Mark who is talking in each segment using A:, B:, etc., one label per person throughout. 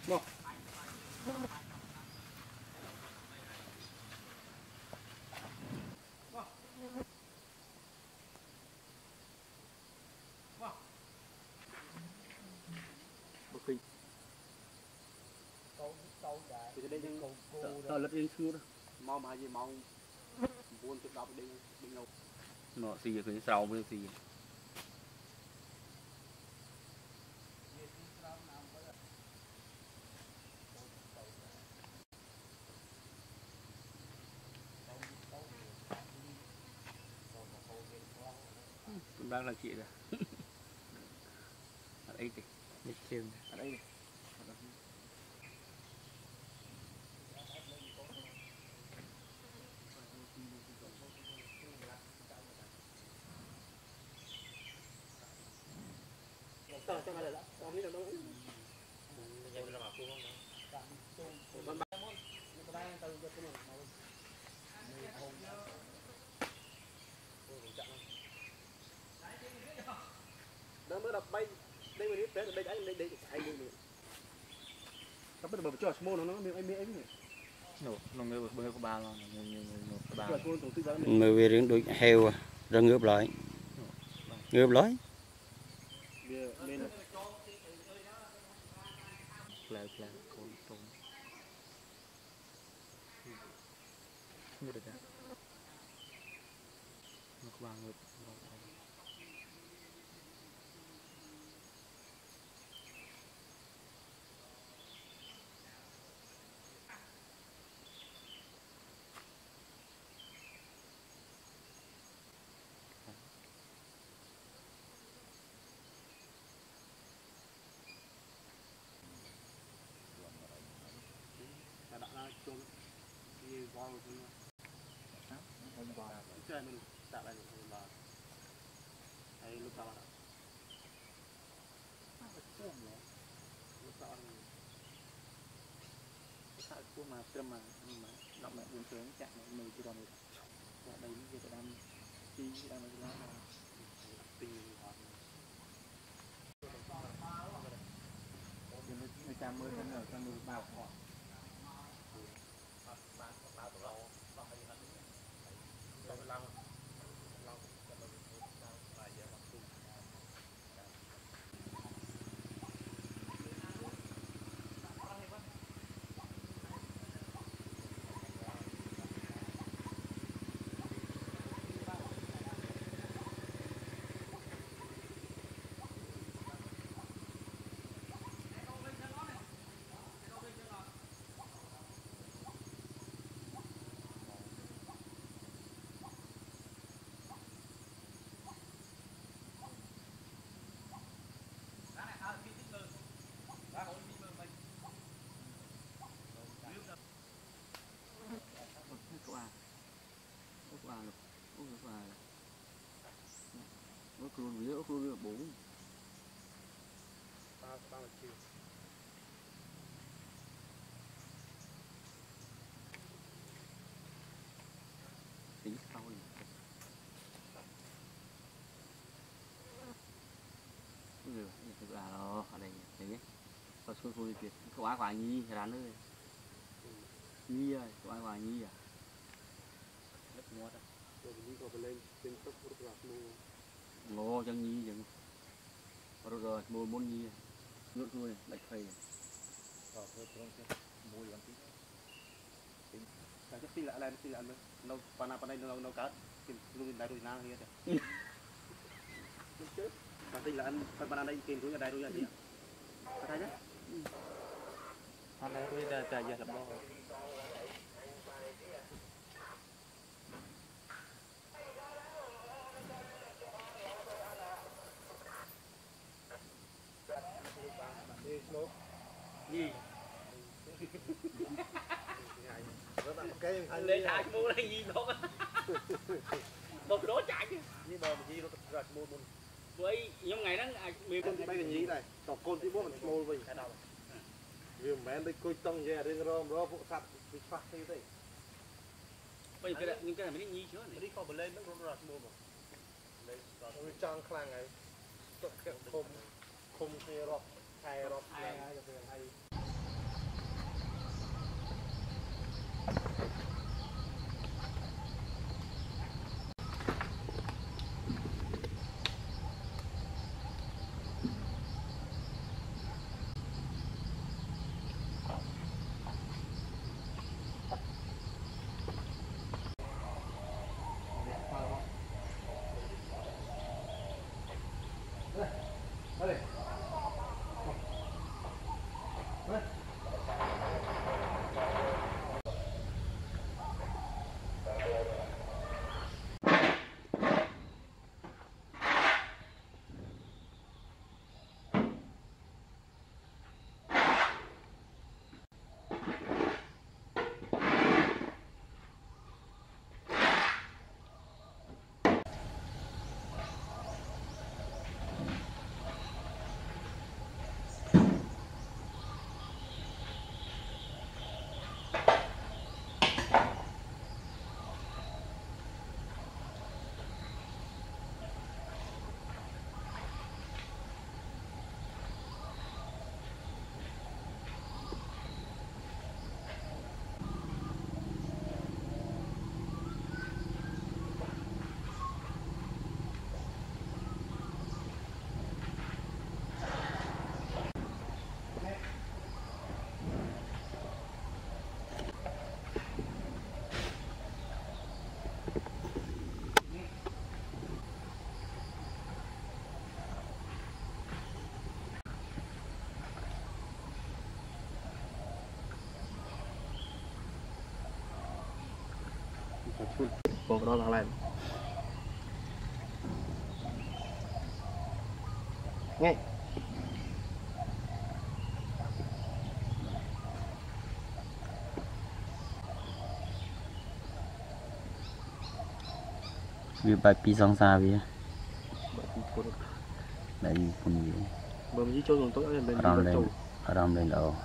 A: Một. Thì đây đang tờ lật in xuống đó. Mau mà gì mau buôn tiếp đọc đi đâu. Nó xì cái sầu với xì. Đang là chị rồi. Ở đây thì. Ở đây. Đó mới đập bay đây mình tới đây anh đi. Các bạn bảo cho small nó ấy nó người bơi có ba luôn
B: người về riêng đôi heo ra ngớp lại
A: là con tôm như được nó có ba người chôn đi vào chơi mình tạo lại được là hay lúc nào lúc sao cũng mà trâm mà đọc lại buồn sướng chạm lại mình chỉ còn đây như cái đam chi đang nói là tình người ta mới thân ở trong người bao họ luôn với ốc luôn là 4 ba là chiều tính sau này thực là nó ở đây đấy có xuôi phôi kìa có ai quả nhi rán ơi nhi ơi có ai quả nhi à đất ngót à rồi nhi có lên trên tốc độ ngô chân nhi vậy rồi mùi môn nhi nước nuôi lệch phầy mùi làm tí cái xí lại nó pana đây nó cá luôn đại đôi na kia kìa cái xí là anh pana đây tiền của đại đôi là gì có thấy đấy pana đôi là giờ lập bo gì anh lên chạy mua đây gì đó một đố chạy chứ như bờ gì nó ra mua luôn với nhóm ngày đó miền mấy cái gì này tọt con tí bố mình mua vậy cái nào vì mẹ đây coi tông về đây rồi vụ sạch bị phát thế đấy bây giờ cái những cái này mới nhi chứ này đi kho bờ lên nó ra mua mà lên rồi trang khang này không không kia rồi hay Bộ đó thằng lên nghe
B: vì bài pi song xa vì đấy cũng gì
A: bơm dưới chỗ tốt lên bên
B: ram lên đầu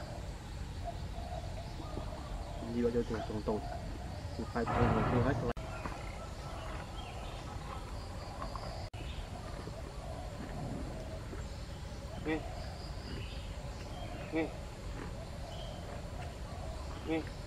A: đi vào chỗ tồn phải thu hết rồi nghe nghe nghe